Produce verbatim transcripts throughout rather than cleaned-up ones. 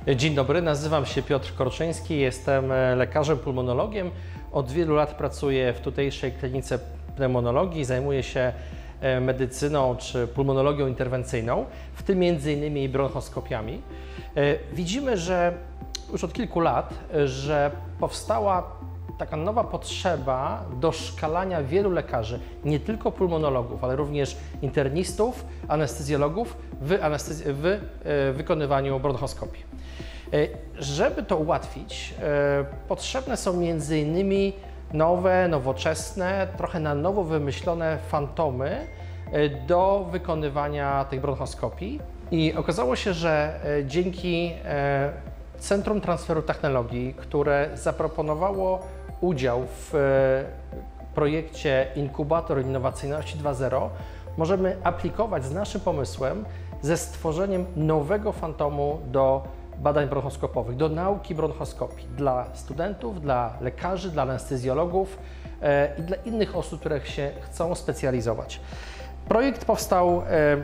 Dzień dobry, nazywam się Piotr Korczyński, jestem lekarzem pulmonologiem. Od wielu lat pracuję w tutejszej klinice pneumonologii, zajmuję się medycyną czy pulmonologią interwencyjną, w tym między innymi bronchoskopiami. Widzimy, że już od kilku lat, że powstała taka nowa potrzeba doszkalania wielu lekarzy, nie tylko pulmonologów, ale również internistów, anestezjologów w, anestezji w wykonywaniu bronchoskopii. Żeby to ułatwić, potrzebne są między innymi nowe, nowoczesne, trochę na nowo wymyślone fantomy do wykonywania tych bronchoskopii. I okazało się, że dzięki Centrum Transferu Technologii, które zaproponowało udział w projekcie Inkubator Innowacyjności dwa zero, możemy aplikować z naszym pomysłem ze stworzeniem nowego fantomu do badań bronchoskopowych, do nauki bronchoskopii dla studentów, dla lekarzy, dla anestezjologów i dla innych osób, które się chcą specjalizować. Projekt powstał,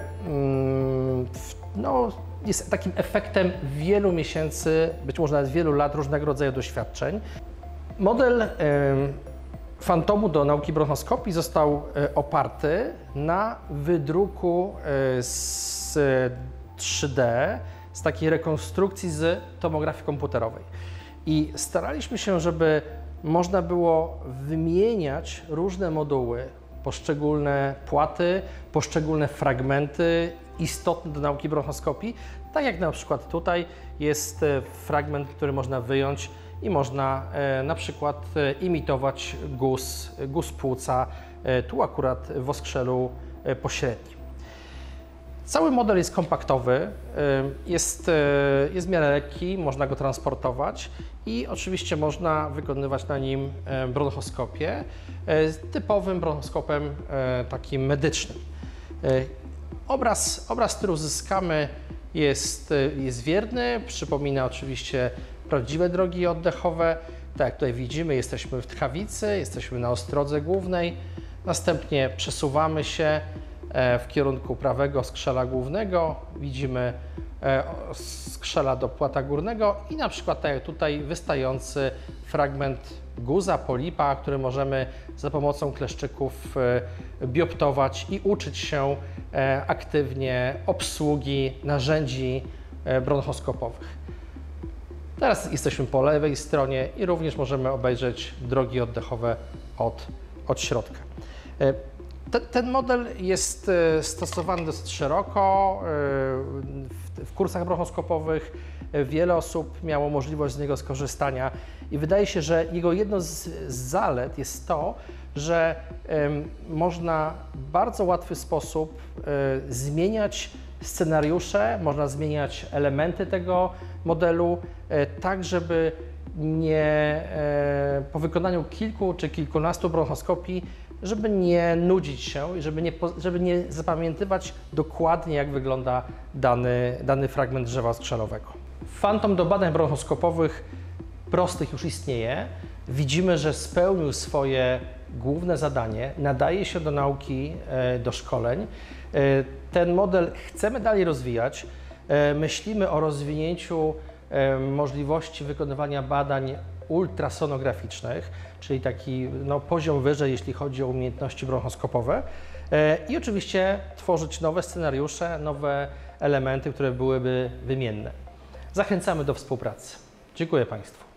no, jest takim efektem wielu miesięcy, być może nawet wielu lat różnego rodzaju doświadczeń. Model fantomu do nauki bronchoskopii został oparty na wydruku z trzy D, z takiej rekonstrukcji z tomografii komputerowej. I staraliśmy się, żeby można było wymieniać różne moduły, poszczególne płaty, poszczególne fragmenty istotne do nauki bronchoskopii, tak jak na przykład tutaj jest fragment, który można wyjąć i można e, na przykład e, imitować guz, guz płuca, e, tu akurat w oskrzelu e, pośrednim. Cały model jest kompaktowy, e, jest, e, jest w miarę lekki, można go transportować i oczywiście można wykonywać na nim e, bronchoskopię e, typowym bronchoskopem e, takim medycznym. E, obraz, obraz, który uzyskamy, jest, jest wierny, przypomina oczywiście prawdziwe drogi oddechowe. Tak jak tutaj widzimy, jesteśmy w tchawicy, jesteśmy na ostrodze głównej. Następnie przesuwamy się w kierunku prawego skrzela głównego. Widzimy skrzela do płata górnego i na przykład tak jak tutaj wystający fragment guza, polipa, który możemy za pomocą kleszczyków bioptować i uczyć się aktywnie obsługi narzędzi bronchoskopowych. Teraz jesteśmy po lewej stronie i również możemy obejrzeć drogi oddechowe od, od środka. Ten, ten model jest stosowany dosyć szeroko w, w kursach bronchoskopowych. Wiele osób miało możliwość z niego skorzystania i wydaje się, że jego jedną z, z zalet jest to, że y, można w bardzo łatwy sposób y, zmieniać scenariusze, można zmieniać elementy tego modelu, y, tak żeby nie, y, po wykonaniu kilku czy kilkunastu bronchoskopii, żeby nie nudzić się i żeby nie, żeby nie zapamiętywać dokładnie, jak wygląda dany, dany fragment drzewa oskrzelowego. Fantom do badań bronchoskopowych prostych już istnieje. Widzimy, że spełnił swoje główne zadanie, nadaje się do nauki, do szkoleń. Ten model chcemy dalej rozwijać. Myślimy o rozwinięciu możliwości wykonywania badań ultrasonograficznych, czyli taki no, poziom wyżej, jeśli chodzi o umiejętności bronchoskopowe. I oczywiście tworzyć nowe scenariusze, nowe elementy, które byłyby wymienne. Zachęcamy do współpracy. Dziękuję Państwu.